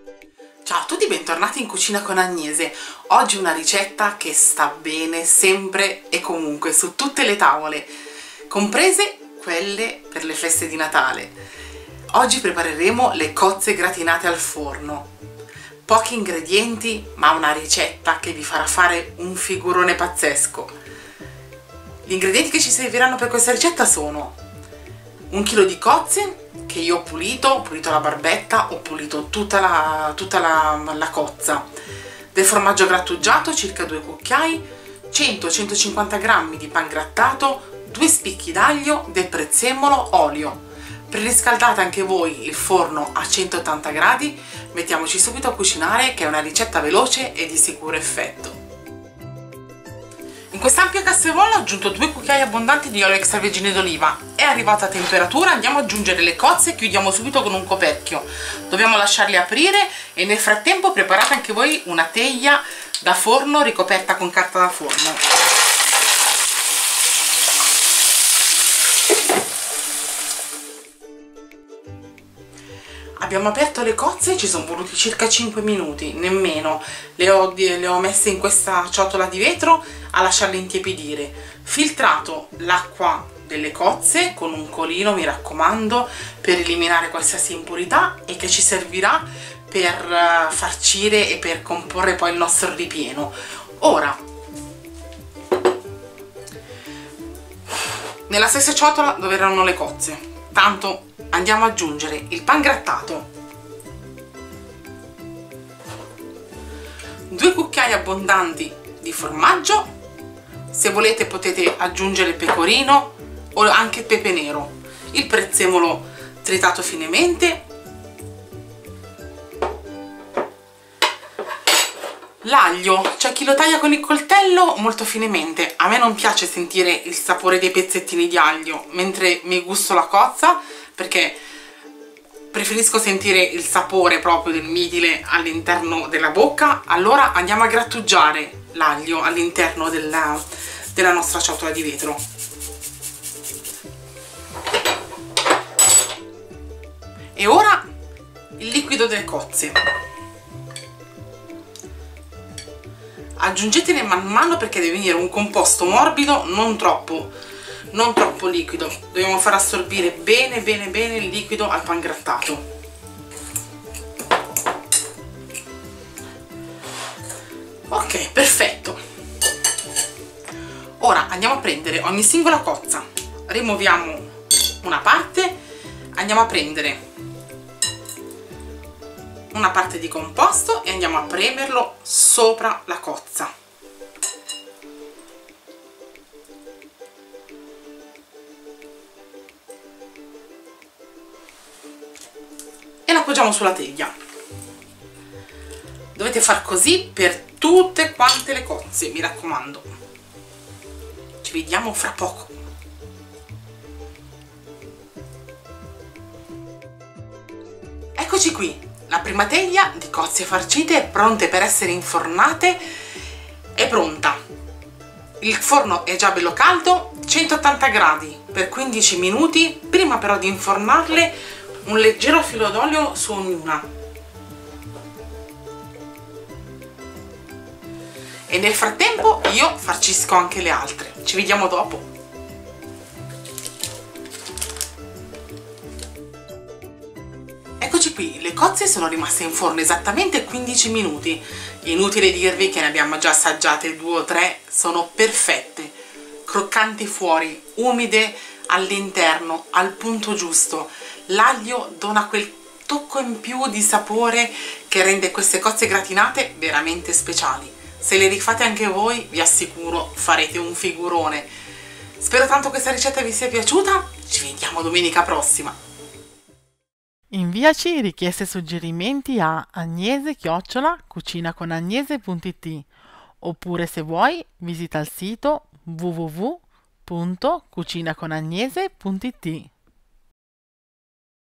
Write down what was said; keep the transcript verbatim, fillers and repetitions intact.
Ciao a tutti, bentornati in Cucina con Agnese. Oggi una ricetta che sta bene sempre e comunque su tutte le tavole, comprese quelle per le feste di Natale. Oggi prepareremo le cozze gratinate al forno. Pochi ingredienti, ma una ricetta che vi farà fare un figurone pazzesco. Gli ingredienti che ci serviranno per questa ricetta sono un chilo di cozze che io ho pulito, ho pulito la barbetta, ho pulito tutta la, tutta la, la cozza, del formaggio grattugiato, circa due cucchiai, cento centocinquanta grammi di pan grattato, due spicchi d'aglio, del prezzemolo, olio. Preriscaldate anche voi il forno a centottanta gradi, mettiamoci subito a cucinare, che è una ricetta veloce e di sicuro effetto. In quest'ampia casseruola ho aggiunto due cucchiai abbondanti di olio extravergine d'oliva. È arrivata a temperatura, andiamo ad aggiungere le cozze e chiudiamo subito con un coperchio. Dobbiamo lasciarle aprire e nel frattempo preparate anche voi una teglia da forno ricoperta con carta da forno. Abbiamo aperto le cozze, ci sono voluti circa cinque minuti, nemmeno. Le ho, le ho messe in questa ciotola di vetro a lasciarle intiepidire. Filtrato l'acqua delle cozze con un colino, mi raccomando, per eliminare qualsiasi impurità e che ci servirà per farcire e per comporre poi il nostro ripieno. Ora, nella stessa ciotola dove erano le cozze, tanto andiamo ad aggiungere il pan grattato, due cucchiai abbondanti di formaggio, se volete potete aggiungere il pecorino o anche il pepe nero, il prezzemolo tritato finemente, l'aglio, c'è chi lo taglia con il coltello molto finemente. A me non piace sentire il sapore dei pezzettini di aglio mentre mi gusto la cozza, perché preferisco sentire il sapore proprio del mitile all'interno della bocca. Allora andiamo a grattugiare l'aglio all'interno della, della nostra ciotola di vetro. E ora il liquido delle cozze. Aggiungetene man mano perché deve venire un composto morbido, non troppo non troppo liquido. Dobbiamo far assorbire bene bene bene il liquido al pan grattato. Ok, perfetto. Ora andiamo a prendere ogni singola cozza, rimuoviamo una parte, andiamo a prendere una parte di composto e andiamo a premerlo sopra la cozza. E la appoggiamo sulla teglia. Dovete far così per tutte quante le cozze, mi raccomando. Ci vediamo fra poco. Eccoci qui, la prima teglia di cozze farcite pronte per essere infornate è pronta. Il forno è già bello caldo, centottanta gradi per quindici minuti. Prima però di infornarle, un leggero filo d'olio su ognuna. E nel frattempo io farcisco anche le altre. Ci vediamo dopo. Eccoci qui, le cozze sono rimaste in forno esattamente quindici minuti. Inutile dirvi che ne abbiamo già assaggiate due o tre, sono perfette, croccanti fuori, umide all'interno, al punto giusto. L'aglio dona quel tocco in più di sapore che rende queste cozze gratinate veramente speciali. Se le rifate anche voi, vi assicuro farete un figurone. Spero tanto questa ricetta vi sia piaciuta, ci vediamo domenica prossima. Inviaci richieste e suggerimenti a agnese chiocciola cucinaconagnese punto it oppure, se vuoi, visita il sito w w w punto cucinaconagnese punto it.